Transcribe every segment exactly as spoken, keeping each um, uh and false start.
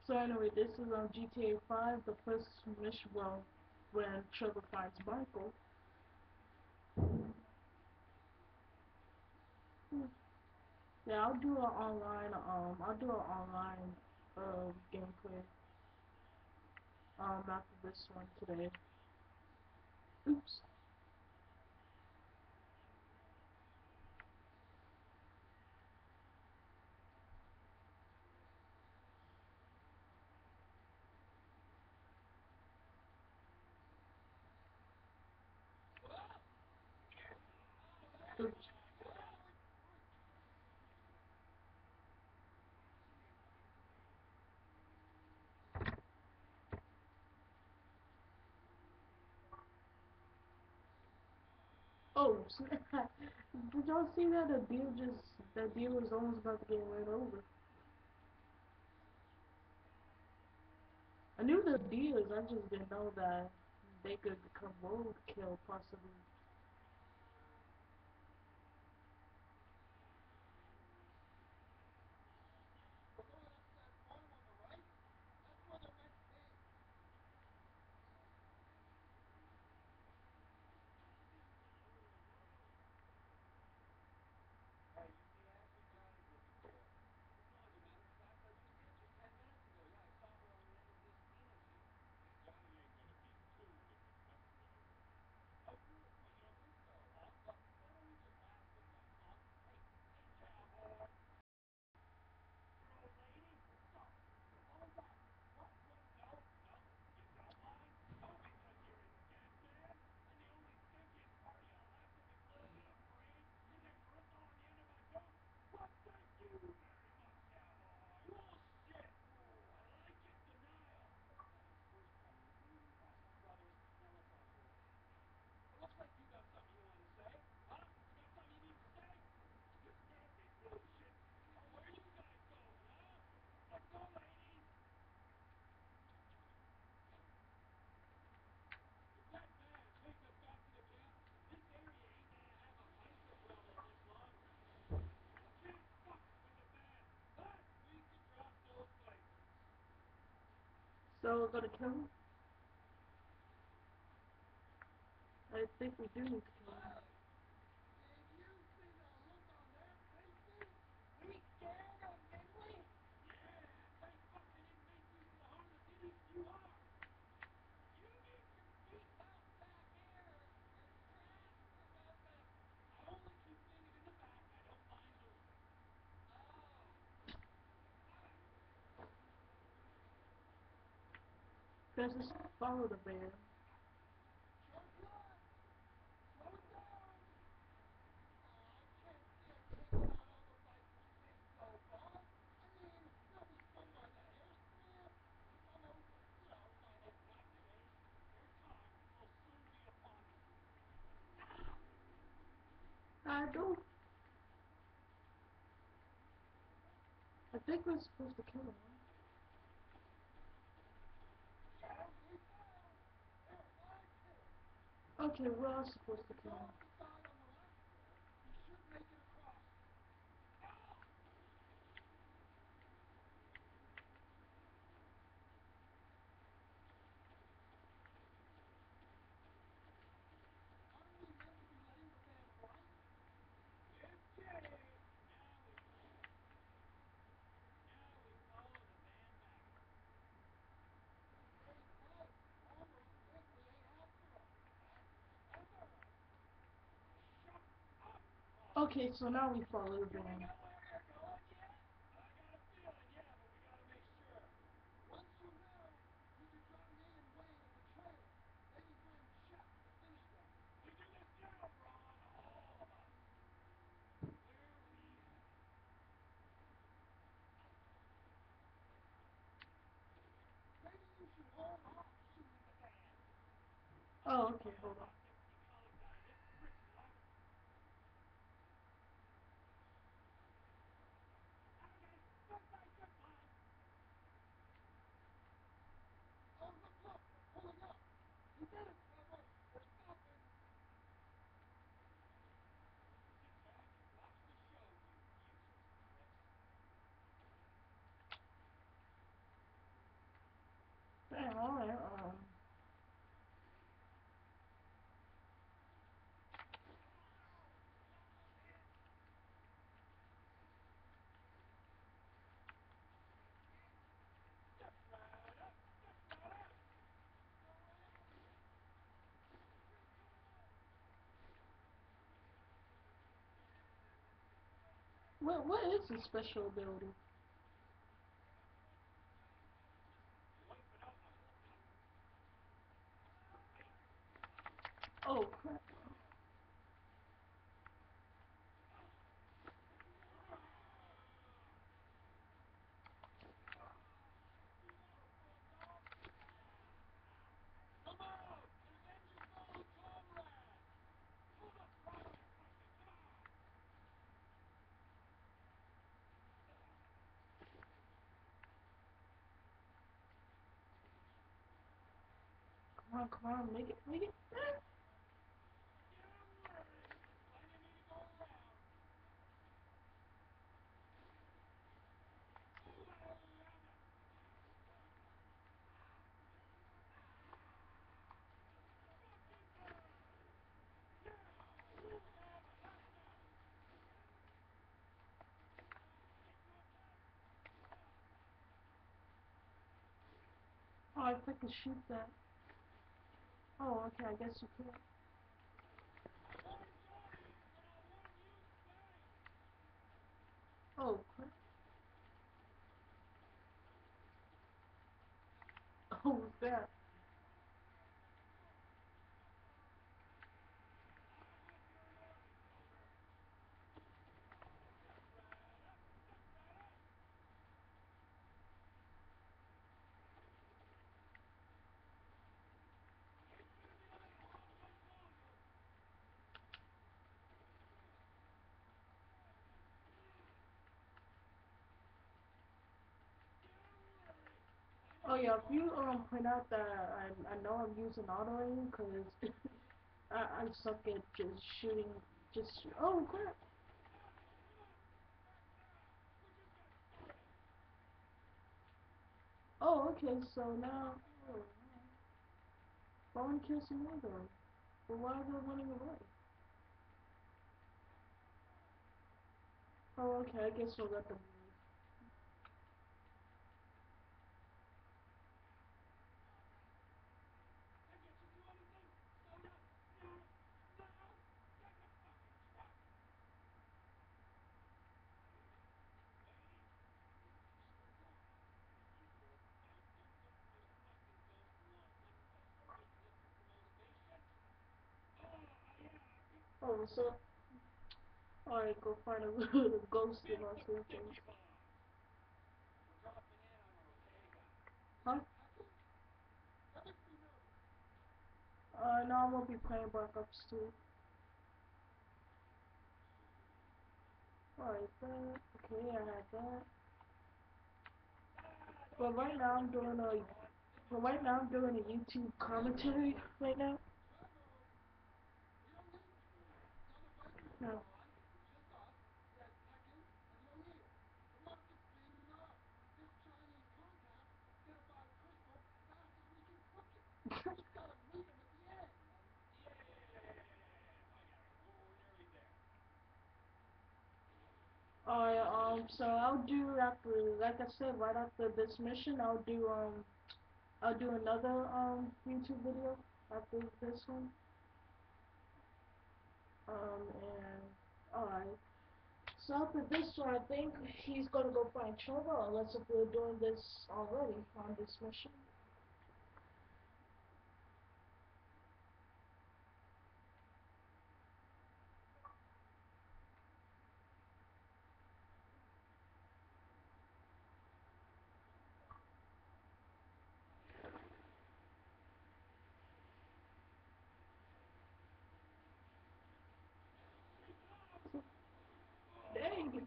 So anyway, this is on G T A five, the first mission, well, when Trevor finds Michael. Yeah, I'll do an online, um, I'll do an online, uh, gameplay, um, after this one today. Oops. Oops. Oh, snap. Did y'all see that? The deal just, that deal was almost about to get ran over. I knew the deals, I just didn't know that they could become roadkill, possibly. So we're gonna kill him? I think we do need to kill him. Let's just follow the bear. I don't. I think we're supposed to kill him. Okay, we're all supposed to kill him. Okay, so now we follow the bear. Oh, okay, hold on. What what is a special ability? Oh crap! Come on, come on, make it, make it. Oh, I think to shoot that. Oh, okay, I guess you can. Oh crap! Oh, what's that? Oh yeah, if you um point out that I I know I'm using auto aim because I I suck at just shooting. Just oh crap! Oh okay, so now oh, phone kills me though. But why are they running away? Oh okay, I guess we'll let them leave. Oh so alright, go find a ghost in our circles. Huh? Uh now I'm gonna be playing Black Ops two. Alright, that okay, I had that. But right now I'm doing a but right now I'm doing a YouTube commentary right now. No. Alright, um, so I'll do after, like I said, right after this mission, I'll do, um, I'll do another, um, YouTube video after this one. Um, and, alright. So after this one, I think he's gonna go find Trevor, unless if we're doing this already on this mission. Dang!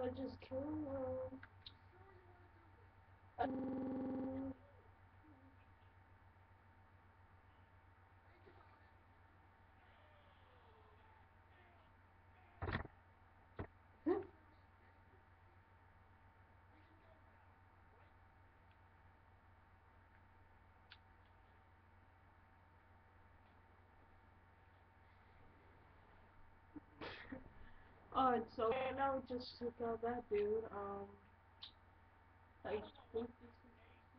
just kill him. Um, Alright, so now we just took out that dude. Um, I think this is.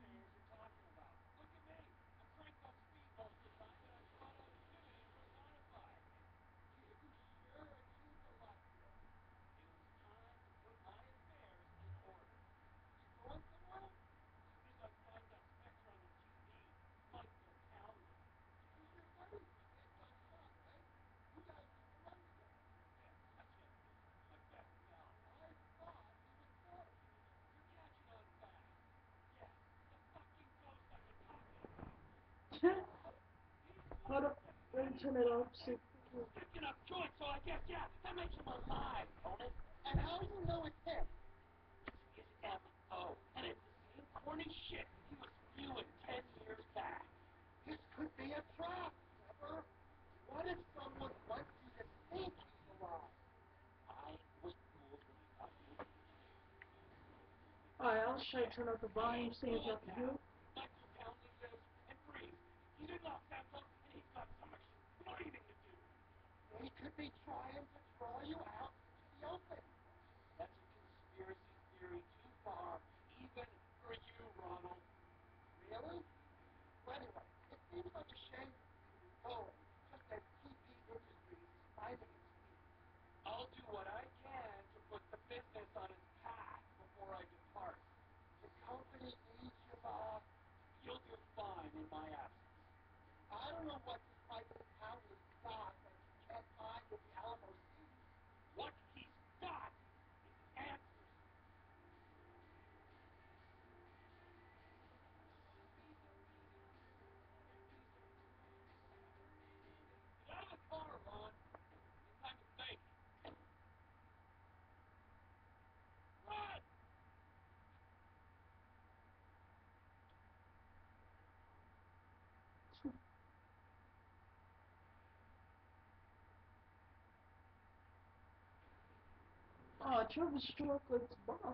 Hold up, let me turn it off. So Picking up joints, so I guess, yeah, that makes him alive, Conan. And how do you know it's him? It's his M O. And it's the same corny shit he was spewing ten years back. This could be a trap, Trevor. What if someone wants you to think he's alive? I was fooled when I got you. alright, I'll try to turn up the volume, see if I can hear. Michael Townley lives and breathes. He's in Los Santos, and he's got some explaining to do. He could be trying to draw you out into the open. That's a conspiracy theory too far, even for you, Ronald. Really? Well, anyway, it seems like a shame for you to be going, just as T P Industries is finding its feet. I'll do what I can to put the business on its path before I depart. The company needs you, Bob. You'll do fine in my absence. I don't know what this Michael Townley's got that you can't find with the Alamo Sea. What he's got is answers. Get out of the car, Ron. It's time to think. Run! Oh, Trevor struck like the boss.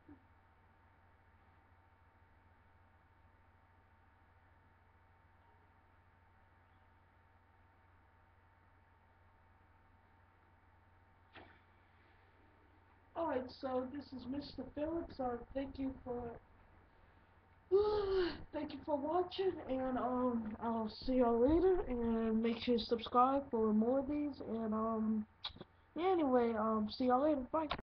Alright, so this is Mister Phillips. Uh, thank you for thank you for watching, and um, I'll see y'all later. And make sure you subscribe for more of these. And um, yeah, anyway, um, see y'all later. Bye.